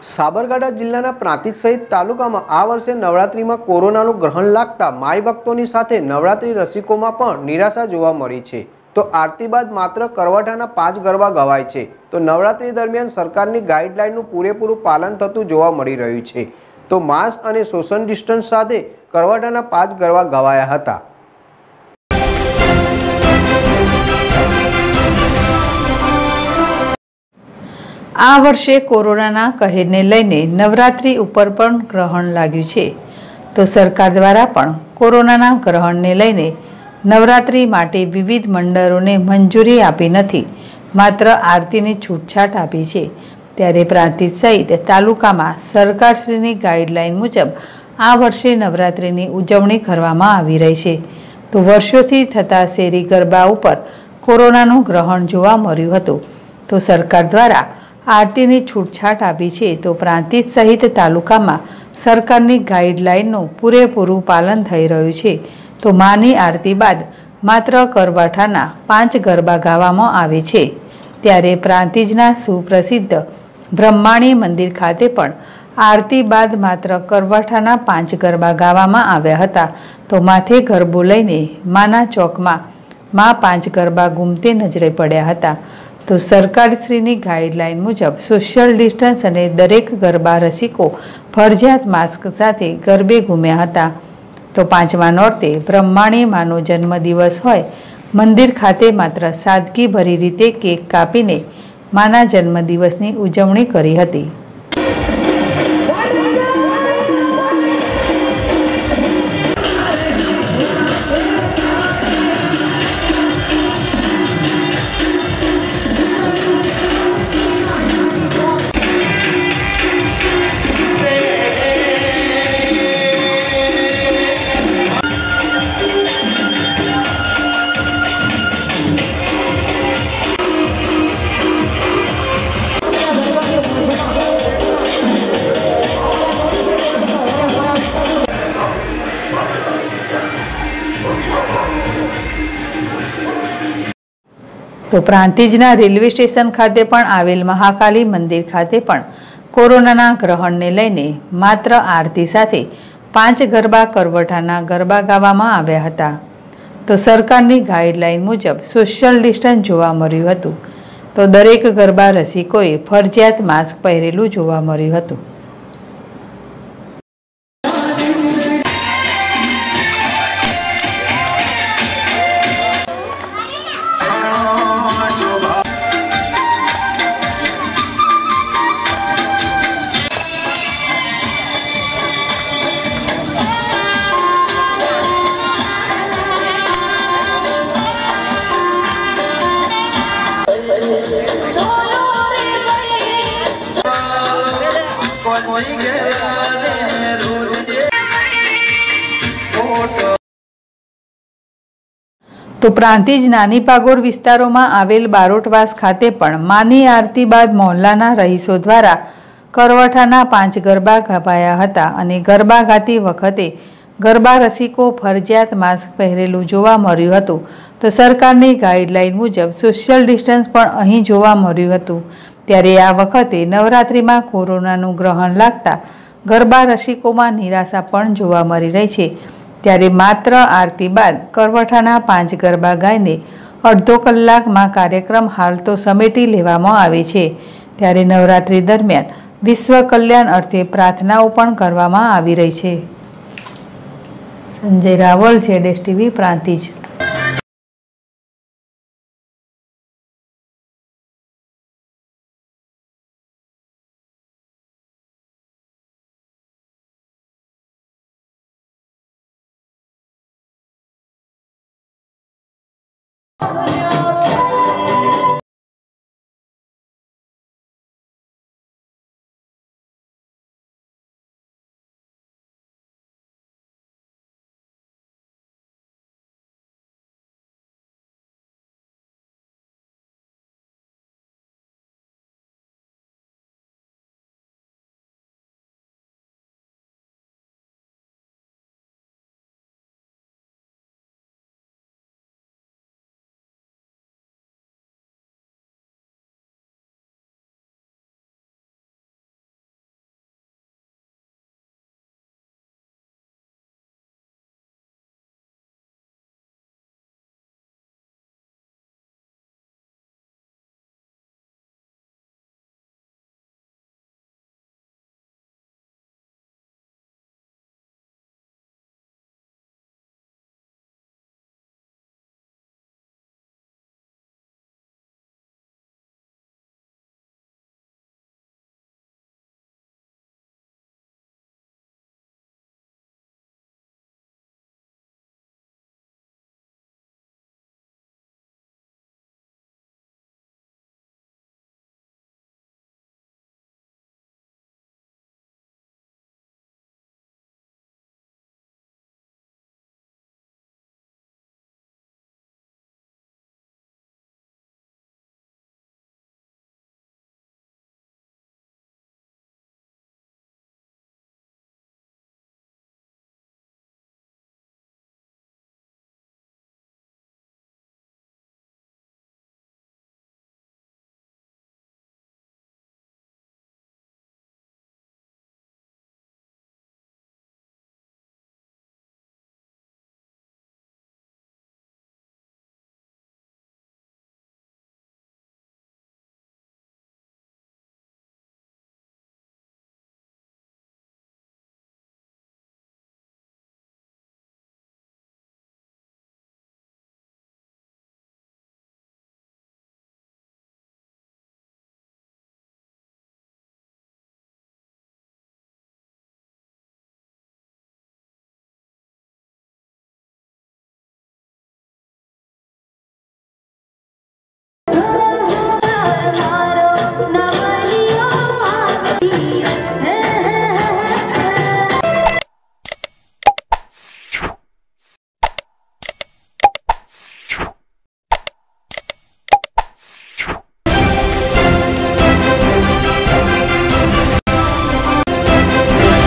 સાબરકાંઠા જિલ્લાના પ્રાંતિજ સહિત તાલુકામાં આ વર્ષે નવરાત્રીમાં કોરોનાનું ગ્રહણ લાગતા માઈ ભક્તોની સાથે નવરાત્રી રસિકોમાં પણ નિરાશા જોવા મળી છે। તો આરતી બાદ માત્ર કરવટાના 5 ગરબા ગવાય છે। તો નવરાત્રી દરમિયાન સરકારની ગાઈડલાઈનનું પૂરેપૂરું પાલન થતું જોવા મળી રહ્યું છે। તો માસ્ક અને સોશિયલ ડિસ્ટન્સ સાથે કરવટાના 5 ગરબા ગવાયા હતા। આ વર્ષે કોરોનાના કહેરને લઈને નવરાત્રી ઉપર પણ ગ્રહણ લાગ્યું છે। તો સરકાર દ્વારા પણ કોરોનાના ગ્રહણને લઈને નવરાત્રી માટે વિવિધ મંડળોને મંજૂરી આપી નથી, માત્ર આરતીની છૂટછાટ આપી છે। ત્યારે પ્રાંતિજ સહિત તાલુકામાં સરકારશ્રીની ગાઈડલાઈન મુજબ આ વર્ષે નવરાત્રીની ઉજવણી કરવામાં આવી રહી છે। તો વર્ષોથી થતા શેરી ગરબા ઉપર કોરોનાનું ગ્રહણ જોવા મળ્યું હતું, તો સરકાર દ્વારા આરતીની છૂટછાટ આપી છે। તો પ્રાંતિજ સહિત તાલુકામાં સરકારની ગાઈડલાઈનનું પૂરેપૂરું પાલન થઈ રહ્યું છે। તો માની આરતી બાદ માત્ર કરવાઠાના 5 ગરબા ગાવામાં આવે છે। ત્યારે પ્રાંતિજના સુપ્રસિદ્ધ બ્રહ્માણી મંદિર ખાતે પણ આરતી બાદ માત્ર કરવાઠાના 5 ગરબા ગાવામાં આવ્યા હતા। તો માથે ગરબો લઈને માના ચોકમાં 5 ગરબા ઘૂમતે નજરે પડ્યા હતા। તો સરકારશ્રીની ગાઈડલાઈન મુજબ સોશિયલ ડિસ્ટન્સ અને દરેક ગરબા રસિકો ફરજિયાત માસ્ક સાથે ગરબે ઘૂમ્યા હતા। તો 5મા નોરતે બ્રહ્માણી માનો જન્મદિવસ હોય, મંદિર ખાતે માત્ર સાદગીભરી રીતે કેક કાપીને માના જન્મદિવસની ઉજવણી કરી હતી। તો પ્રાંતિજના રેલવે સ્ટેશન ખાતે પણ આવેલ મહાકાલી મંદિર ખાતે પણ કોરોનાના ગ્રહણને લઈને માત્ર આરતી સાથે 5 ગરબા કરવટાના ગરબા ગાવામાં આવ્યા હતા। તો સરકારની ગાઈડલાઈન મુજબ સોશિયલ ડિસ્ટન્સ જોવા મળ્યું હતું। તો દરેક ગરબા રસિકોએ ફરજિયાત માસ્ક પહેરેલું જોવા મળ્યું હતું। તો પ્રાંતિજ નાની પાગોર વિસ્તારોમાં આવેલ બારોટવાસ ખાતે પણ માની આરતી બાદ મહોલ્લાના રહીશો દ્વારા કરવઠાના 5 ગરબા ગવાયા હતા અને ગરબા ગાતી વખતે ગરબા રસિકો ફરજિયાત માસ્ક પહેરેલું જોવા મળ્યું હતું। તો સરકારની ગાઈડલાઈન મુજબ સોશિયલ ડિસ્ટન્સ પણ અહીં જોવા મળ્યું હતું। ત્યારે આ વખતે નવરાત્રિમાં કોરોનાનું ગ્રહણ લાગતા ગરબા રસિકોમાં નિરાશા પણ જોવા મળી રહી છે। ત્યારે માત્ર આરતી બાદ કરવઠાના 5 ગરબા ગાઈને અડધો કલાકમાં કાર્યક્રમ હાલ તો સમેટી લેવામાં આવે છે। ત્યારે નવરાત્રી દરમિયાન વિશ્વ કલ્યાણ અર્થે પ્રાર્થનાઓ પણ કરવામાં આવી રહી છે। સંજય રાવલ, ZSTV પ્રાંતિજ।